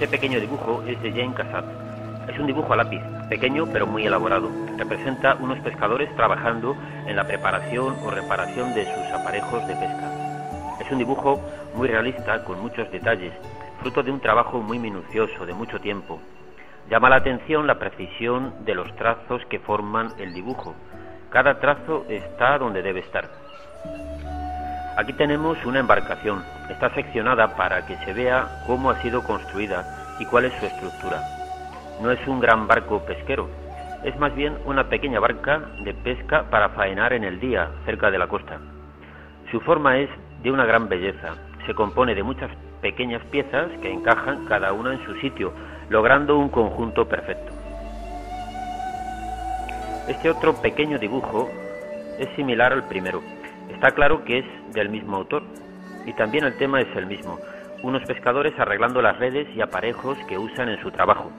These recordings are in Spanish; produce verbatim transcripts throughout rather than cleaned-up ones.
Este pequeño dibujo es de Jane Cassatt. Es un dibujo a lápiz, pequeño pero muy elaborado. Representa unos pescadores trabajando en la preparación o reparación de sus aparejos de pesca. Es un dibujo muy realista, con muchos detalles, fruto de un trabajo muy minucioso, de mucho tiempo. Llama la atención la precisión de los trazos que forman el dibujo. Cada trazo está donde debe estar. Aquí tenemos una embarcación. Está seccionada para que se vea cómo ha sido construida y cuál es su estructura. No es un gran barco pesquero, es más bien una pequeña barca de pesca para faenar en el día, cerca de la costa. Su forma es de una gran belleza. Se compone de muchas pequeñas piezas que encajan cada una en su sitio, logrando un conjunto perfecto. Este otro pequeño dibujo es similar al primero. Está claro que es del mismo autor y también el tema es el mismo, unos pescadores arreglando las redes y aparejos que usan en su trabajo.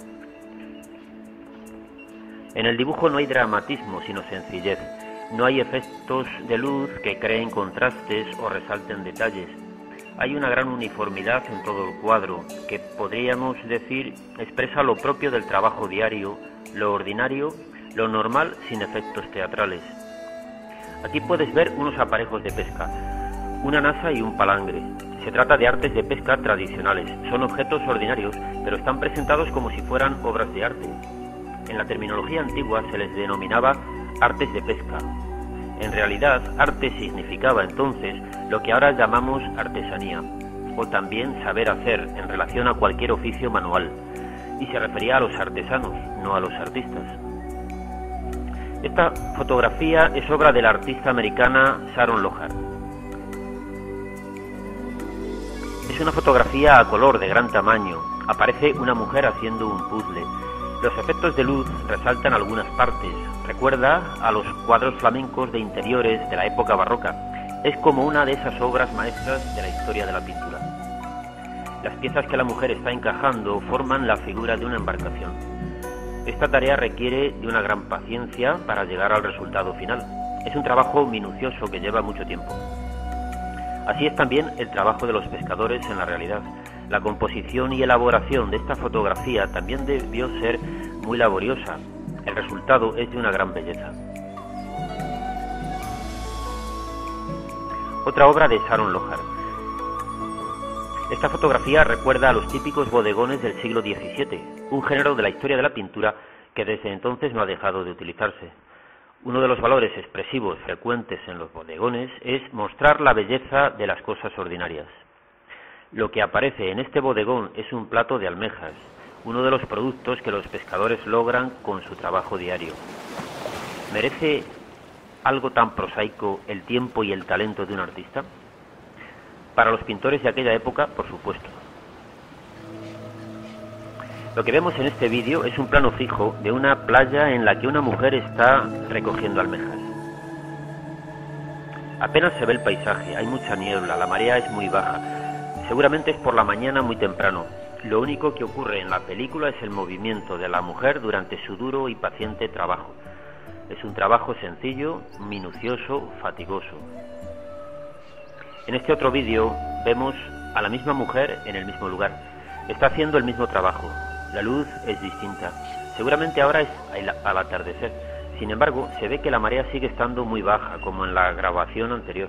En el dibujo no hay dramatismo, sino sencillez. No hay efectos de luz que creen contrastes o resalten detalles. Hay una gran uniformidad en todo el cuadro, que podríamos decir expresa lo propio del trabajo diario, lo ordinario, lo normal sin efectos teatrales. Aquí puedes ver unos aparejos de pesca, una nasa y un palangre. Se trata de artes de pesca tradicionales. Son objetos ordinarios, pero están presentados como si fueran obras de arte. En la terminología antigua se les denominaba artes de pesca. En realidad, arte significaba entonces lo que ahora llamamos artesanía, o también saber hacer en relación a cualquier oficio manual, y se refería a los artesanos, no a los artistas. Esta fotografía es obra de la artista americana Sharon Lohar. Es una fotografía a color de gran tamaño. Aparece una mujer haciendo un puzzle. Los efectos de luz resaltan algunas partes. Recuerda a los cuadros flamencos de interiores de la época barroca. Es como una de esas obras maestras de la historia de la pintura. Las piezas que la mujer está encajando forman la figura de una embarcación. Esta tarea requiere de una gran paciencia para llegar al resultado final. Es un trabajo minucioso que lleva mucho tiempo. Así es también el trabajo de los pescadores en la realidad. La composición y elaboración de esta fotografía también debió ser muy laboriosa. El resultado es de una gran belleza. Otra obra de Sharon Lohar. Esta fotografía recuerda a los típicos bodegones del siglo diecisiete, un género de la historia de la pintura que desde entonces no ha dejado de utilizarse. Uno de los valores expresivos frecuentes en los bodegones es mostrar la belleza de las cosas ordinarias. Lo que aparece en este bodegón es un plato de almejas, uno de los productos que los pescadores logran con su trabajo diario. ¿Merece algo tan prosaico el tiempo y el talento de un artista? Para los pintores de aquella época, por supuesto. Lo que vemos en este vídeo es un plano fijo de una playa en la que una mujer está recogiendo almejas. Apenas se ve el paisaje, hay mucha niebla, la marea es muy baja. Seguramente es por la mañana muy temprano. Lo único que ocurre en la película es el movimiento de la mujer durante su duro y paciente trabajo. Es un trabajo sencillo, minucioso, fatigoso. En este otro vídeo vemos a la misma mujer en el mismo lugar. Está haciendo el mismo trabajo. La luz es distinta. Seguramente ahora es al atardecer. Sin embargo, se ve que la marea sigue estando muy baja, como en la grabación anterior.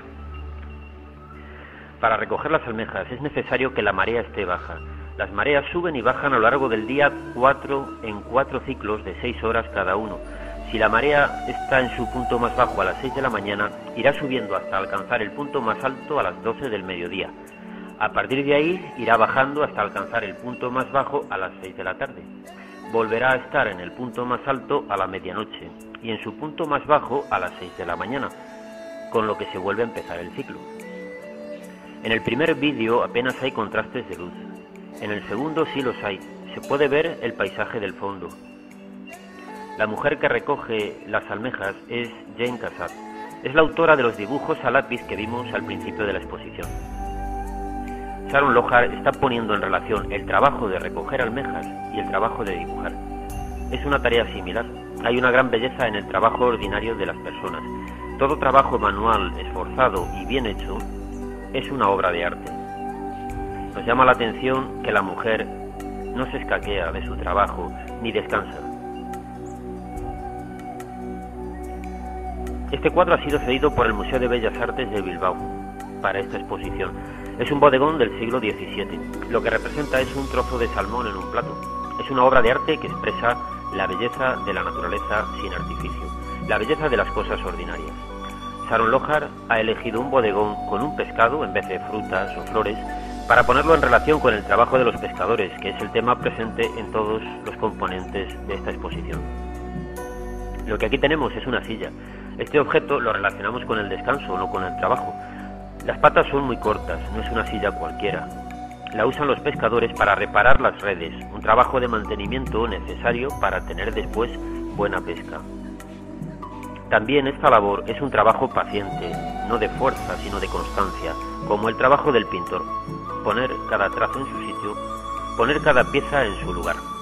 Para recoger las almejas es necesario que la marea esté baja. Las mareas suben y bajan a lo largo del día cuatro en cuatro ciclos de seis horas cada uno. Si la marea está en su punto más bajo a las seis de la mañana, irá subiendo hasta alcanzar el punto más alto a las doce del mediodía. A partir de ahí irá bajando hasta alcanzar el punto más bajo a las seis de la tarde. Volverá a estar en el punto más alto a la medianoche y en su punto más bajo a las seis de la mañana, con lo que se vuelve a empezar el ciclo. En el primer vídeo apenas hay contrastes de luz. En el segundo sí los hay. Se puede ver el paisaje del fondo. La mujer que recoge las almejas es Jane Cassatt. Es la autora de los dibujos a lápiz que vimos al principio de la exposición. Sharon Lohar está poniendo en relación el trabajo de recoger almejas y el trabajo de dibujar. Es una tarea similar. Hay una gran belleza en el trabajo ordinario de las personas. Todo trabajo manual, esforzado y bien hecho es una obra de arte. Nos llama la atención que la mujer no se escaquea de su trabajo ni descansa. Este cuadro ha sido cedido por el Museo de Bellas Artes de Bilbao para esta exposición. Es un bodegón del siglo diecisiete. Lo que representa es un trozo de salmón en un plato. Es una obra de arte que expresa la belleza de la naturaleza sin artificio, la belleza de las cosas ordinarias. Sharon Lohar ha elegido un bodegón con un pescado en vez de frutas o flores para ponerlo en relación con el trabajo de los pescadores, que es el tema presente en todos los componentes de esta exposición. Lo que aquí tenemos es una silla. Este objeto lo relacionamos con el descanso, no con el trabajo. Las patas son muy cortas, no es una silla cualquiera. La usan los pescadores para reparar las redes, un trabajo de mantenimiento necesario para tener después buena pesca. También esta labor es un trabajo paciente, no de fuerza, sino de constancia, como el trabajo del pintor. Poner cada trazo en su sitio, poner cada pieza en su lugar.